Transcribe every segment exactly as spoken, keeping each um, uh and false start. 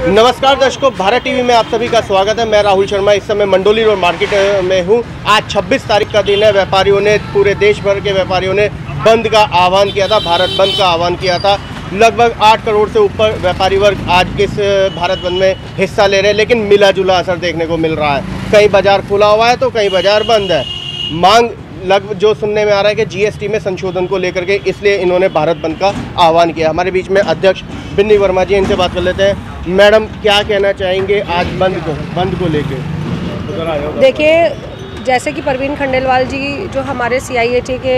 नमस्कार दर्शकों, भारत टीवी में आप सभी का स्वागत है। मैं राहुल शर्मा इस समय मंडोली रोड मार्केट में हूं। आज छब्बीस तारीख का दिन है। व्यापारियों ने, पूरे देश भर के व्यापारियों ने बंद का आह्वान किया था, भारत बंद का आह्वान किया था। लगभग आठ करोड़ से ऊपर व्यापारी वर्ग आज इस भारत बंद में हिस्सा ले रहे हैं, लेकिन मिला जुला असर देखने को मिल रहा है। कहीं बाजार खुला हुआ है तो कहीं बाजार बंद है। मांग लगभग जो सुनने में आ रहा है कि जीएसटी में संशोधन को लेकर के, इसलिए इन्होंने भारत बंद का आह्वान किया। हमारे बीच में अध्यक्ष बिन्नी वर्मा जी, इनसे बात कर लेते हैं। मैडम, क्या कहना चाहेंगे आज बंद को बंद को लेकर? देखिए, जैसे कि परवीन खंडेलवाल जी जो हमारे सीआईएटी के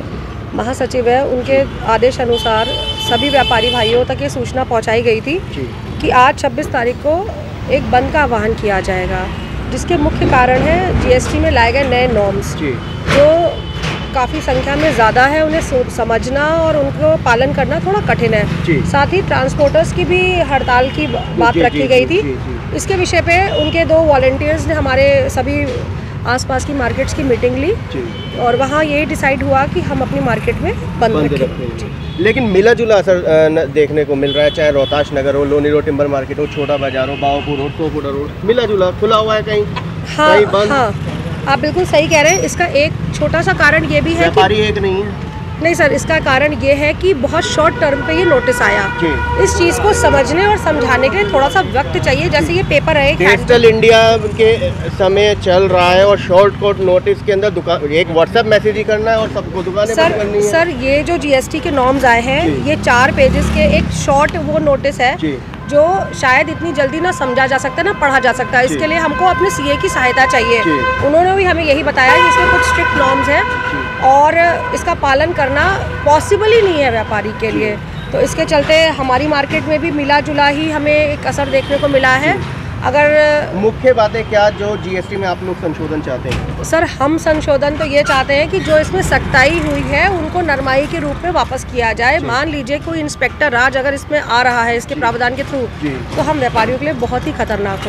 महासचिव हैं, उनके आदेश अनुसार सभी व्यापारी भाइयों तक ये सूचना पहुंचाई गई थी कि आज छब्बीस तारीख को एक बंद का आह्वान किया जाएगा, जिसके मुख्य कारण है जीएसटी में लाए गए नए नॉर्म्स जो काफ़ी संख्या में ज़्यादा है। उन्हें समझना और उनको पालन करना थोड़ा कठिन है। साथ ही ट्रांसपोर्टर्स की भी हड़ताल की बात रखी गई थी। इसके विषय पे उनके दो वॉलंटियर्स ने हमारे सभी आसपास की मार्केट्स की मीटिंग ली और वहाँ यही डिसाइड हुआ कि हम अपनी मार्केट में बंद, बंद रखें। लेकिन मिला जुला असर देखने को मिल रहा है, चाहे रोहताश नगर हो, लोनी रोड टिम्बर मार्केट हो, छोटा बाजार हो, बावपुर रोड, सोपुरा रोड, मिला जुला खुला हुआ है कहीं। हाँ, कहीं बंद। हाँ, आप बिल्कुल सही कह रहे हैं। इसका एक छोटा सा कारण ये भी है, व्यापारी एक नहीं है। नहीं सर, इसका कारण ये है कि बहुत शॉर्ट टर्म पे ये नोटिस आया। इस चीज़ को समझने और समझाने के लिए थोड़ा सा वक्त चाहिए। जैसे ये पेपर है, डिजिटल इंडिया के समय चल रहा है और शॉर्ट कोट नोटिस के अंदर दुकान एक व्हाट्सएप मैसेज ही करना है और सबको दुकानें बंद करनी है। सर, ये जो जीएसटी के नॉर्म्स आए हैं, ये चार पेजेस के एक शॉर्ट वो नोटिस है जो शायद इतनी जल्दी ना समझा जा सकता है ना पढ़ा जा सकता है। इसके लिए हमको अपने सीए की सहायता चाहिए। उन्होंने भी हमें यही बताया कि इसमें कुछ स्ट्रिक्ट नॉर्म्स हैं और इसका पालन करना पॉसिबल ही नहीं है व्यापारी के लिए। तो इसके चलते हमारी मार्केट में भी मिला जुला ही हमें एक असर देखने को मिला है। अगर मुख्य बातें क्या जो जीएसटी में आप लोग संशोधन चाहते हैं? सर, हम संशोधन तो ये चाहते हैं कि जो इसमें सख्ताई हुई है उनको नरमाई के रूप में वापस किया जाए। मान लीजिए कोई इंस्पेक्टर राज अगर इसमें आ रहा है इसके प्रावधान के थ्रू, तो हम व्यापारियों के लिए बहुत ही खतरनाक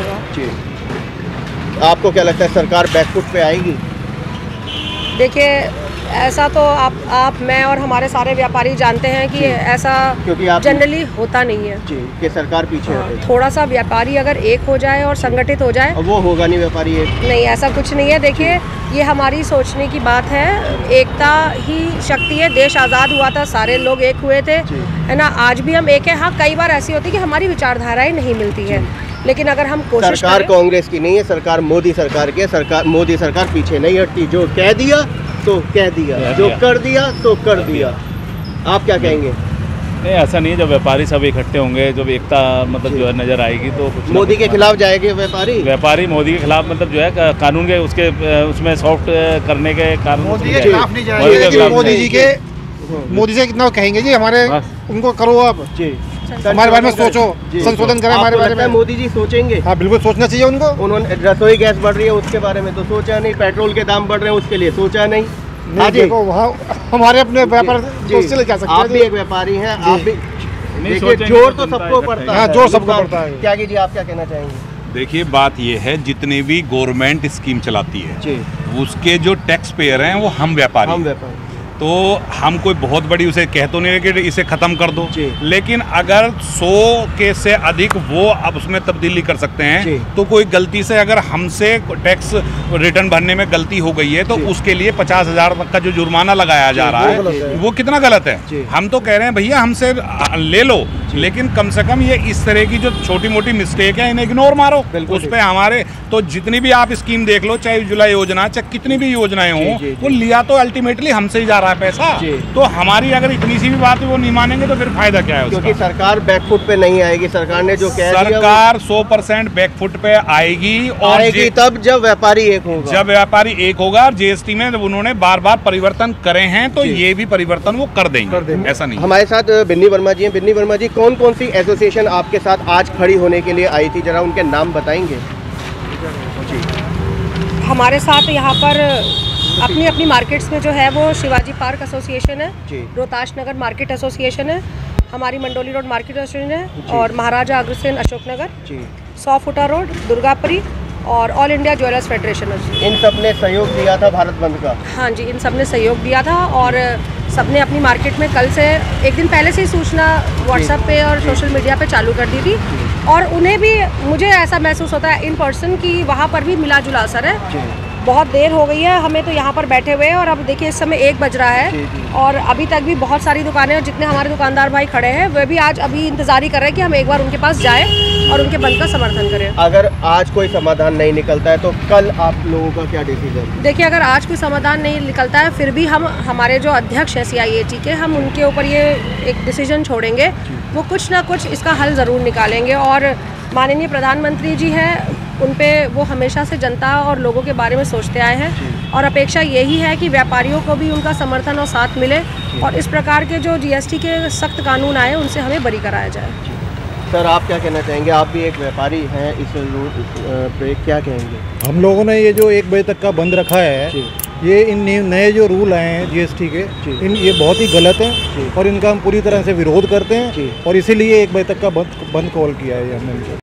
होगा। आपको क्या लगता है, सरकार बैकफुट पे आएगी? देखिए, ऐसा तो आप आप मैं और हमारे सारे व्यापारी जानते हैं कि ऐसा जनरली होता नहीं है जी, कि सरकार पीछे है। थोड़ा सा व्यापारी अगर एक हो जाए और संगठित हो जाए, वो होगा नहीं व्यापारी एक। नहीं, ऐसा कुछ नहीं है। देखिए, ये हमारी सोचने की बात है। एकता ही शक्ति है। देश आज़ाद हुआ था, सारे लोग एक हुए थे, है ना। आज भी हम एक है। हाँ, कई बार ऐसी होती है कि हमारी विचारधाराएं नहीं मिलती है, लेकिन अगर हम कोशिश सरकार कांग्रेस की नहीं है, सरकार मोदी सरकार की है। सरकार मोदी सरकार पीछे नहीं हटती। जो कह दिया तो कह दिया, जो कर दिया तो कर दिया। आप क्या कहेंगे? नहीं, ऐसा नहीं है। जब व्यापारी सब इकट्ठे होंगे, जब एकता मतलब जो है नजर आएगी तो मोदी के खिलाफ जाएंगे व्यापारी। व्यापारी मोदी के खिलाफ मतलब जो है कानून के उसके उसमें सॉफ्ट करने के कानून मोदी के खिलाफ नहीं जाएंगे। मोदी जी के मोदी से कितना कहेंगे जी हमारे, उनको करो आप जी, हमारे बारे में सोचो, संशोधन करें हमारे बारे में। मोदी जी सोचेंगे? हाँ, बिल्कुल सोचना चाहिए उनको। उन्होंने रसोई गैस बढ़ रही है उसके बारे में तो सोचा नहीं, पेट्रोल के दाम बढ़ रहे हैं उसके लिए सोचा नहीं। हाँ, देखो वहाँ हमारे अपने व्यापार दोस्त ले जा सकते हैं। आप भी एक व्यापारी हैं, आप भी देखिए, जोर तो सबको पड़ता है। जोर सबको पड़ता है। त्यागी जी, आप क्या कहना चाहेंगे? देखिए, बात ये है, जितने भी गवर्नमेंट स्कीम चलाती है उसके जो टैक्स पेयर हैं वो हम व्यापारी हम व्यापारी तो हम कोई बहुत बड़ी उसे कह तो नहीं है कि इसे ख़त्म कर दो, लेकिन अगर सौ के से अधिक वो अब उसमें तब्दीली कर सकते हैं, तो कोई गलती से अगर हमसे टैक्स रिटर्न भरने में गलती हो गई है तो उसके लिए पचास हज़ार तक का जो जुर्माना लगाया जा रहा है वो कितना गलत है। हम तो कह रहे हैं भैया हमसे ले लो, लेकिन कम से कम ये इस तरह की जो छोटी मोटी मिस्टेक है इन्हें इग्नोर मारो। उस पर हमारे तो जितनी भी आप स्कीम देख लो, चाहे उज्ज्वला योजना, चाहे कितनी भी योजनाएं हों, वो लिया तो अल्टीमेटली हमसे ही जा रहा है पैसा। तो हमारी अगर इतनी सी भी बात वो नहीं मानेंगे तो फिर फायदा क्या है उसका? क्योंकि सरकार बैकफुट पे नहीं आएगी। सरकार ने जो कह दिया, सरकार सौ परसेंट बैकफुट पे आएगी और आएगी तब जब व्यापारी एक होगा। जब व्यापारी एक होगा। जीएसटी में जब उन्होंने बार बार परिवर्तन करे हैं तो ये भी परिवर्तन वो कर देंगे, कर देंगे। ऐसा नहीं। हमारे साथ बिन्नी वर्मा जी हैं। बिन्नी वर्मा जी, कौन कौन सी एसोसिएशन आपके साथ आज खड़ी होने के लिए आई थी, जरा उनके नाम बताएंगे? हमारे साथ यहाँ पर अपनी अपनी मार्केट्स में जो है वो शिवाजी पार्क एसोसिएशन है, रोहताश नगर मार्केट एसोसिएशन है, हमारी मंडोली रोड मार्केट एसोसिएशन है और महाराजा अग्रसेन अशोक नगर, सौ फुटा रोड, दुर्गापुरी और ऑल इंडिया ज्वेलर्स फेडरेशन। इन सब ने सहयोग दिया था भारत बंद का? हाँ जी, इन सब ने सहयोग दिया था और सबने अपनी मार्केट में कल से एक दिन पहले से ही सूचना व्हाट्सएप पे और सोशल मीडिया पे चालू कर दी थी और उन्हें भी, मुझे ऐसा महसूस होता है इन पर्सन कि वहाँ पर भी मिला जुला असर है। बहुत देर हो गई है हमें तो यहाँ पर बैठे हुए हैं और अब देखिए इस समय एक बज रहा है और अभी तक भी बहुत सारी दुकानें और जितने हमारे दुकानदार भाई खड़े हैं वे भी आज अभी इंतजार ही कर रहे हैं कि हम एक बार उनके पास जाएं और उनके बंद का समर्थन करें। अगर आज कोई समाधान नहीं निकलता है तो कल आप लोगों का क्या डिसीजन? देखिए, अगर आज कोई समाधान नहीं निकलता है फिर भी हम, हमारे जो अध्यक्ष हैं सी आई ए टी के, हम उनके ऊपर ये एक डिसीजन छोड़ेंगे, वो कुछ ना कुछ इसका हल ज़रूर निकालेंगे। और माननीय प्रधानमंत्री जी हैं, उन पे वो हमेशा से जनता और लोगों के बारे में सोचते आए हैं और अपेक्षा यही है कि व्यापारियों को भी उनका समर्थन और साथ मिले और इस प्रकार के जो जी एस टी के सख्त कानून आए उनसे हमें बरी कराया जाए। सर, आप क्या कहना चाहेंगे? आप भी एक व्यापारी हैं, इस पे क्या कहेंगे? हम लोगों ने ये जो एक बजे तक का बंद रखा है, ये इन नए जो रूल आए हैं जी एस टी के, इन ये बहुत ही गलत हैं और इनका हम पूरी तरह से विरोध करते हैं और इसीलिए एक बजे तक का बंद बंद कॉल किया है हमने।